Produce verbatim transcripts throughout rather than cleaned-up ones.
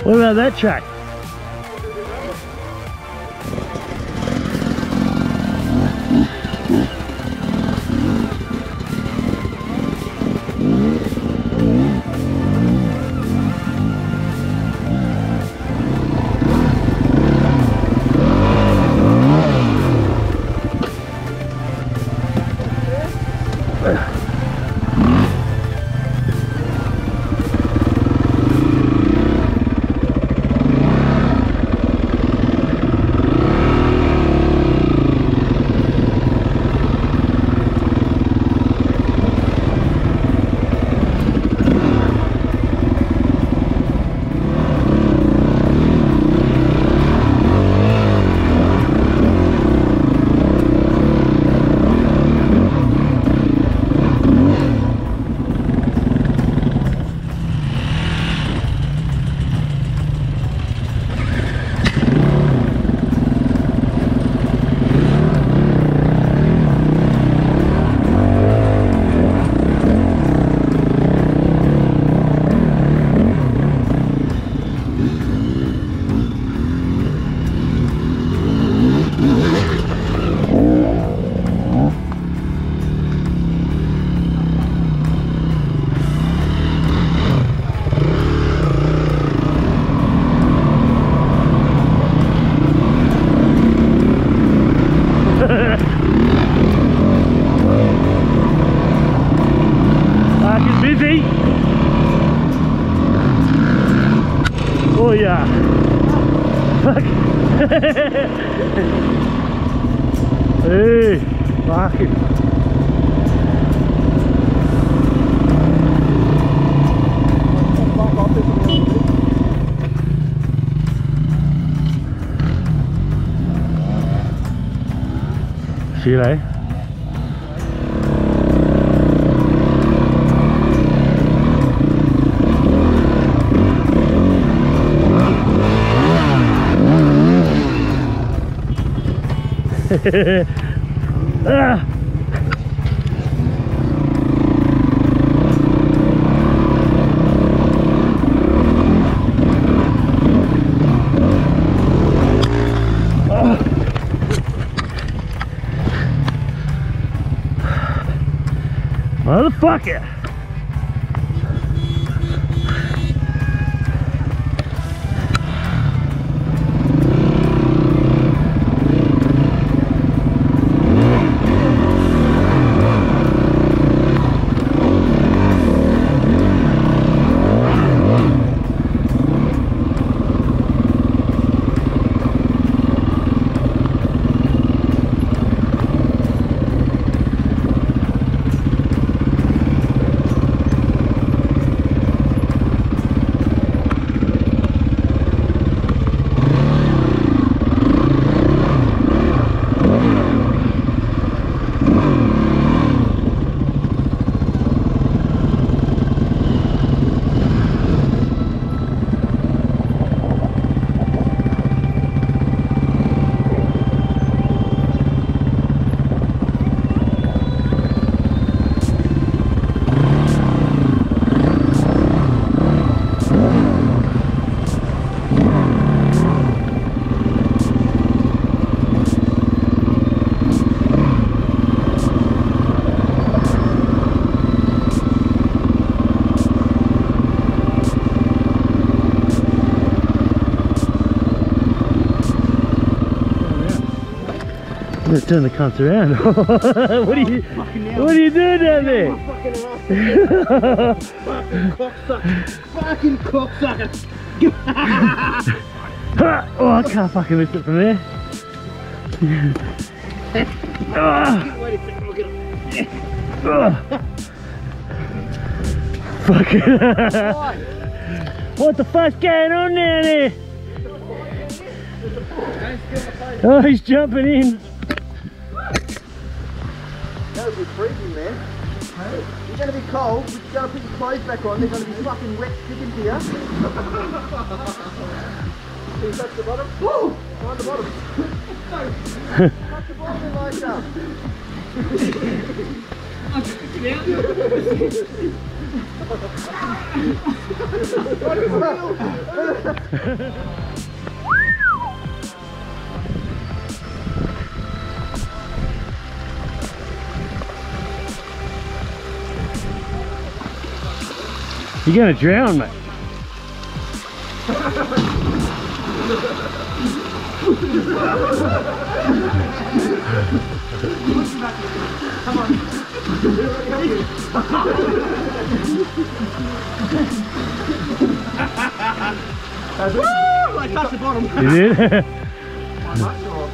What about that track? Oh yeah. Fuck. Hey, fuck it. See you later. Ah. Motherfucker! I'm gonna turn the cunts around. What are you What are you doing down there? Fucking cocksucker! Fucking cocksucker! Oh, I can't fucking lift it from there. Wait a second, I'll get it. Fuck it. What the fuck's going on down there? Oh, he's jumping in. That would be freezing, man. You're going to be cold, you've got to put your clothes back on, they're going to be fucking wet sticking to you. Can you touch the bottom? Woo! Find the bottom. Touch the bottom and like up. I'm just looking out. You're gonna drown, mate. Come on. Woo! I touched the bottom. You did? I'm not sure.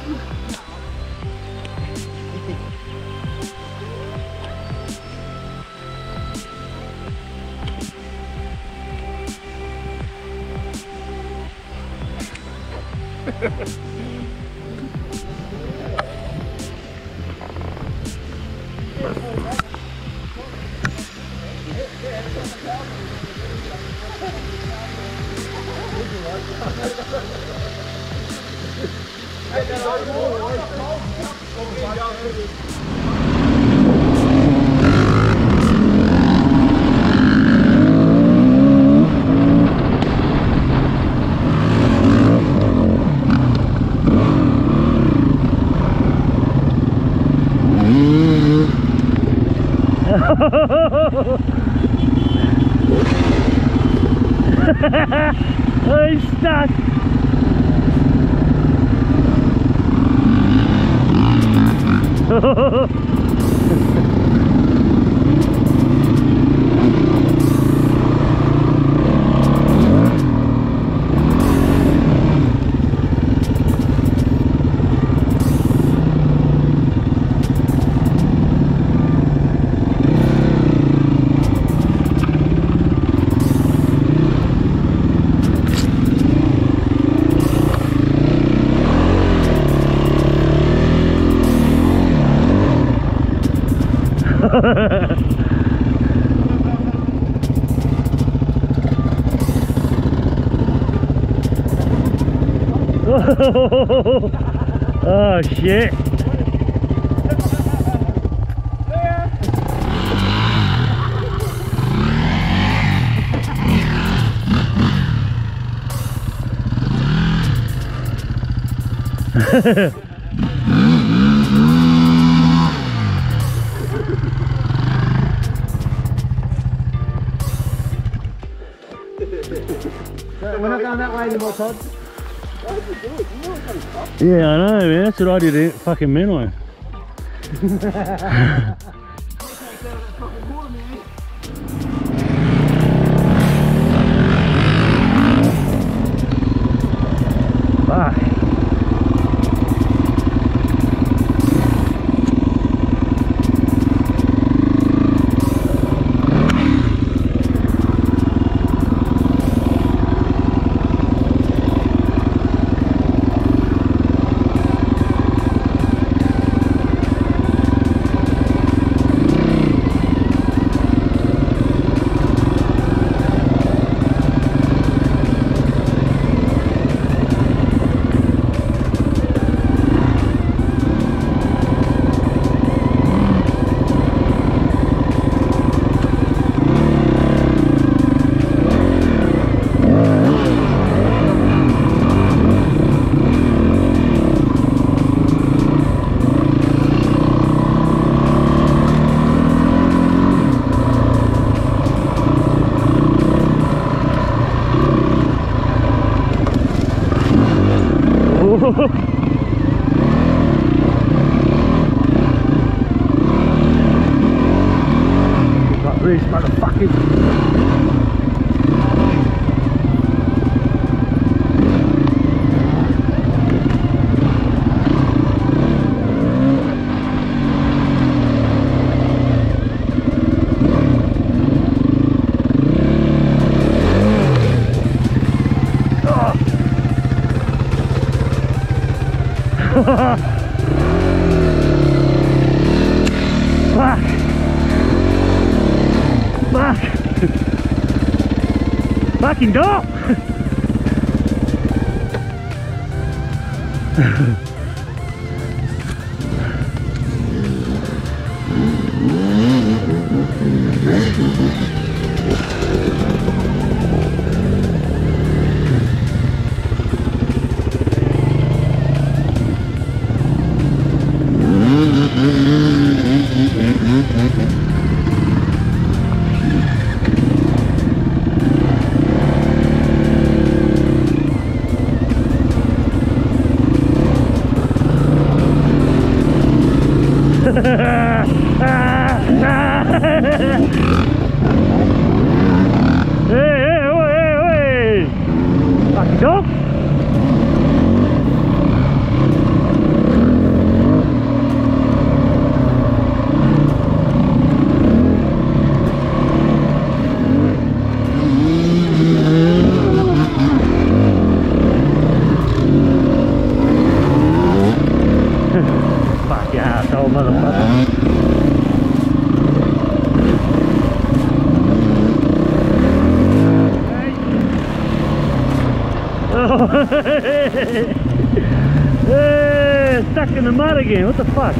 Oh, he's stuck. Oh shit. We're not going that way anymore, Todd. Yeah, I know, man. That's what I did at fucking Menlo. Fuck. Got these motherfuckers. Fuck! Fuck! Fucking dog! Eh, stuck in the mud again. What the fuck?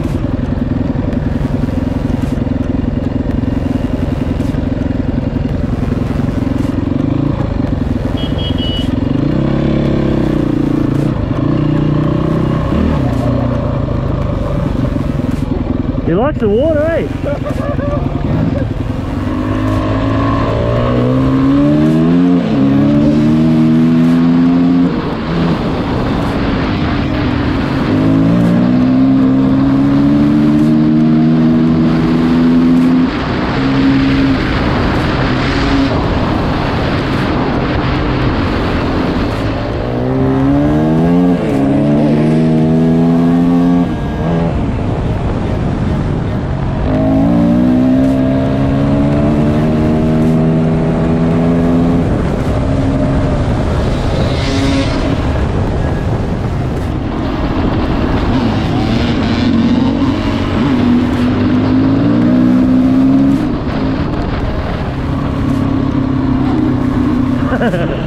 He likes the water, eh? Ha ha ha.